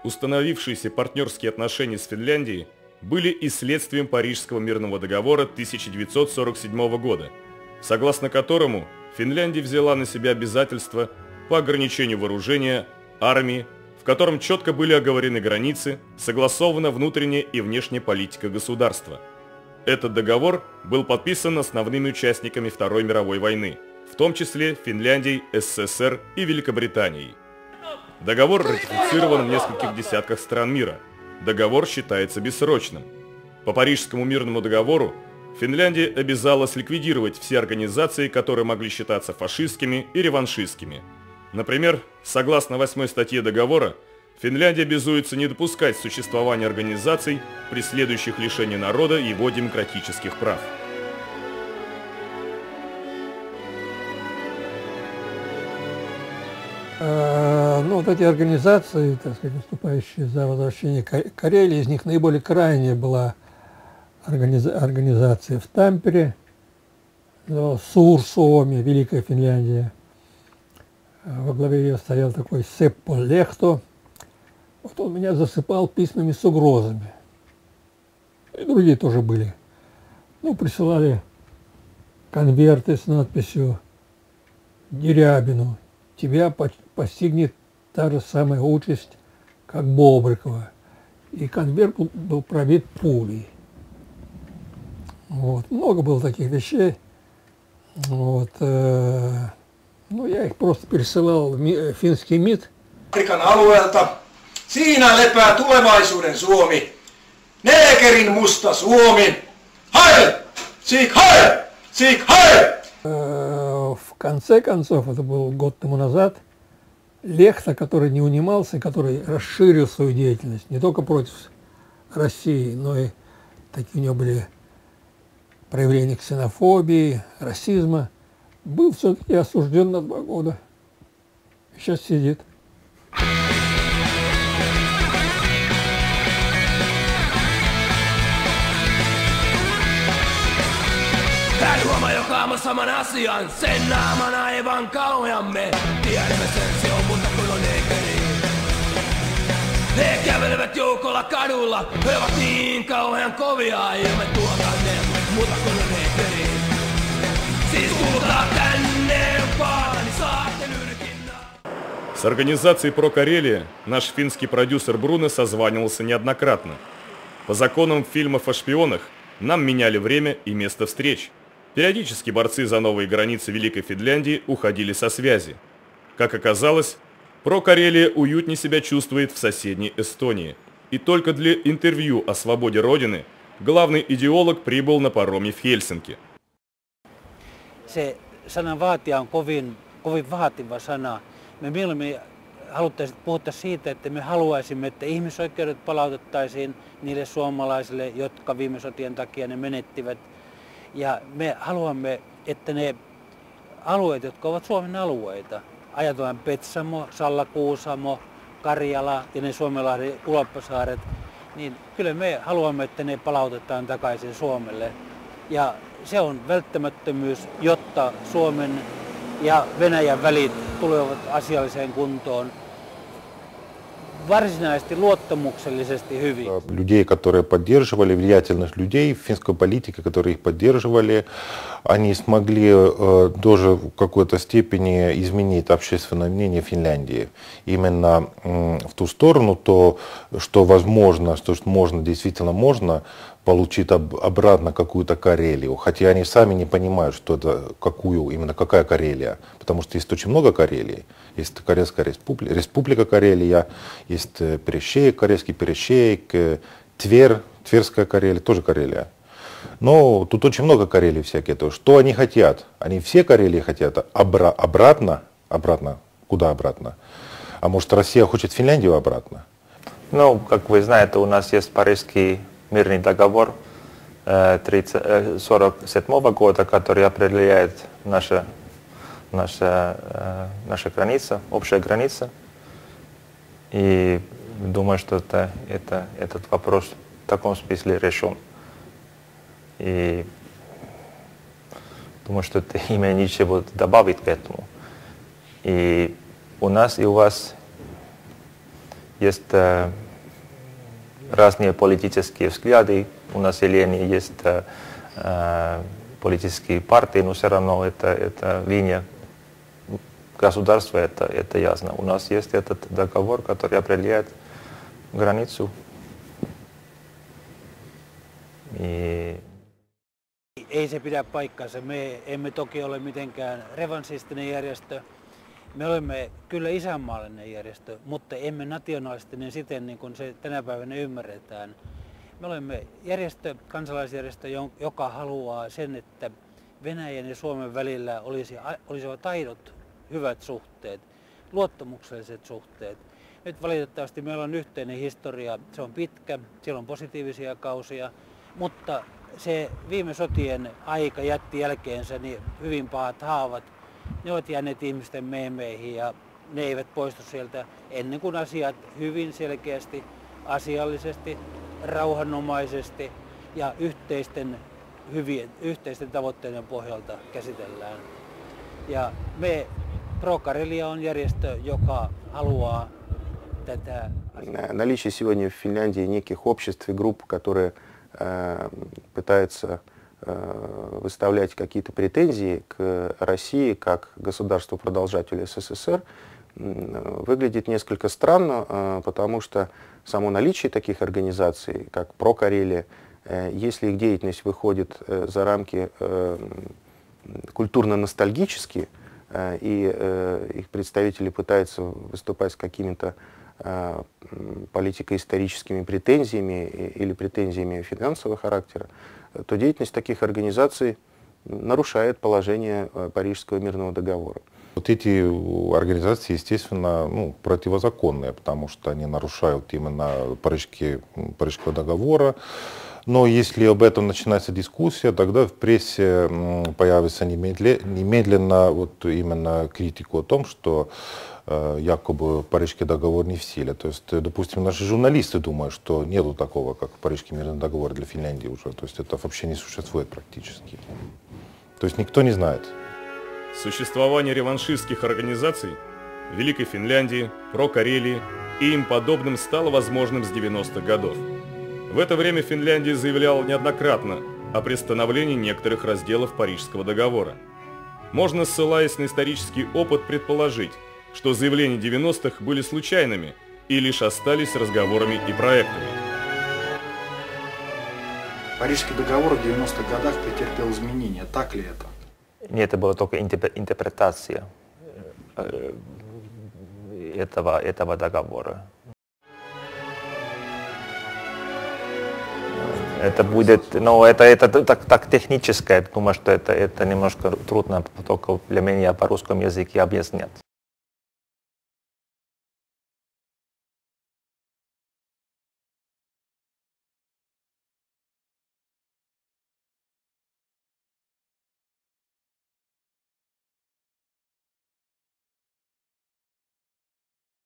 Установившиеся партнерские отношения с Финляндией были и следствием Парижского мирного договора 1947 года, согласно которому Финляндия взяла на себя обязательства по ограничению вооружения, армии, в котором четко были оговорены границы, согласована внутренняя и внешняя политика государства. Этот договор был подписан основными участниками Второй мировой войны, в том числе Финляндией, СССР и Великобританией. Договор ратифицирован в нескольких десятках стран мира. Договор считается бессрочным. По Парижскому мирному договору Финляндия обязалась ликвидировать все организации, которые могли считаться фашистскими и реваншистскими. Например, согласно 8 статье договора, Финляндия обязуется не допускать существования организаций, преследующих лишение народа его демократических прав. Ну, вот эти организации, так сказать, выступающие за возвращение Карелии, из них наиболее крайняя была организация в Тампере, Сур-Suomi, Великая Финляндия. Во главе ее стоял такой Сеппо Лехто. Вот он меня засыпал письмами с угрозами. И другие тоже были. Ну, присылали конверты с надписью «Дерябину, тебя постигнет та же самая участь, как Бобрикова». И конверт был пробит пулей. Вот. Много было таких вещей. Вот. Ну, я их просто пересылал в финский МИД. Afrikan alueelta. Siinä lepää tulevaisuuden Suomi. Neekerin musta Suomi. Hail! Sieg Heil! Sieg Heil! В конце концов, это был год тому назад, Лехта, который не унимался, который расширил свою деятельность не только против России, но и такие у него были проявления ксенофобии, расизма, был все-таки осужден на 2 года. Сейчас сидит. Hän huomaa joka aamu saman asian, sen naaman aivan kauheamme. Tiedämme sen, se on muuta kuin on neekeri. He kävelevät joukolla kadulla, he ovat niin kauhean kovia, ja me tuotamme muuta kuin on neekeri. Siis tulkaa tänne, vaatani saatte nyrkinnä. С организацией «Про Карелия» наш финский продюсер Бруно созванивался неоднократно. По законам фильмов о шпионах нам меняли время и место встреч. Периодически борцы за новые границы Великой Финляндии уходили со связи. Как оказалось, «Про Карелия» уютнее себя чувствует в соседней Эстонии. И только для интервью о свободе Родины главный идеолог прибыл на пароме в Хельсинки. Se sanan vaatija on kovin vaativa sana. Me mieluummin puhuttaisiin siitä, että me haluaisimme, että ihmisoikeudet palautettaisiin niille suomalaisille, jotka viime sotien takia ne menettivät. Ja me haluamme, että ne alueet, jotka ovat Suomen alueita, ajatellaan Petsamo, Salla-Kuusamo, Karjala ja ne Suomenlahden Uloppasaaret, niin kyllä me haluamme, että ne palautetaan takaisin Suomelle. Ja se on välttämättömyys, jotta Suomen ja Venäjän välit tulevat asialliseen kuntoon varsinaisesti luottamuksellisesti hyvin. Людей, которые поддерживали, влиятельных людей в финской политике, которые их поддерживали, они смогли тоже в какой-то степени изменить общественное мнение Финляндии. Именно в ту сторону, то, что возможно, что можно, действительно можно получить обратно какую-то Карелию. Хотя они сами не понимают, что это именно какая Карелия. Потому что есть очень много Карелий. Есть Карельская республика Карелия, есть Перещеек, Карельский Перещеек, Тверская Карелия, тоже Карелия. Но тут очень много Карелий всякие. То, что они хотят? Они все Карелии хотят обратно? Куда обратно? А может, Россия хочет Финляндию обратно? Ну, как вы знаете, у нас есть Парижский мирный договор 1947 года, который определяет наша граница, общая граница. И думаю, что этот вопрос в таком смысле решен. И думаю, что это имя ничего добавить к этому. И у нас и у вас есть разные политические взгляды у населения, есть политические партии, но все равно это линия государства, это ясно. У нас есть этот договор, который определяет границу. Ei se pidä paikkaansa. Me emme toki ole mitenkään revanssistinen järjestö. Me olemme kyllä isänmaallinen järjestö, mutta emme nationalistinen siten, niin kuin se tänä päivänä ymmärretään. Me olemme järjestö, kansalaisjärjestö, joka haluaa sen, että Venäjän ja Suomen välillä olisivat aidot hyvät suhteet, luottamukselliset suhteet. Nyt valitettavasti meillä on yhteinen historia, se on pitkä, siellä on positiivisia kausia, mutta se viime sotien aika jätti jälkeensä niin hyvin pahat haavat. Ne ovat jääneet ihmisten meemeihin ja ne eivät poistu sieltä ennen kuin asiat hyvin selkeästi, asiallisesti, rauhanomaisesti ja yhteisten tavoitteiden pohjalta käsitellään. Ja me Pro Karelia on järjestö, joka haluaa tätä asiaa. Наличие сегодня в Финляндии неких обществ и групп, которые пытаются выставлять какие-то претензии к России как государству-продолжателю СССР, выглядит несколько странно, потому что само наличие таких организаций, как Про Карелия, если их деятельность выходит за рамки культурно-ностальгические, и их представители пытаются выступать с какими-то политико-историческими претензиями или претензиями финансового характера, то деятельность таких организаций нарушает положение Парижского мирного договора. Вот эти организации, естественно, противозаконные, потому что они нарушают именно Парижского договора. Но если об этом начинается дискуссия, тогда в прессе появится немедленно вот именно критику о том, что якобы Парижский договор не в силе. То есть, допустим, наши журналисты думают, что нету такого, как Парижский мирный договор для Финляндии уже. То есть это вообще не существует практически. То есть никто не знает. Существование реваншистских организаций Великой Финляндии, Про Карелии и им подобным стало возможным с 90-х годов. В это время Финляндия заявляла неоднократно о приостановлении некоторых разделов Парижского договора. Можно, ссылаясь на исторический опыт, предположить, что заявления 90-х были случайными и лишь остались разговорами и проектами. Парижский договор в 90-х годах претерпел изменения. Так ли это? Нет, это была только интерпретация этого договора. Это будет, это так техническое, я думаю, что это немножко трудно только для меня по русскому языке объяснять.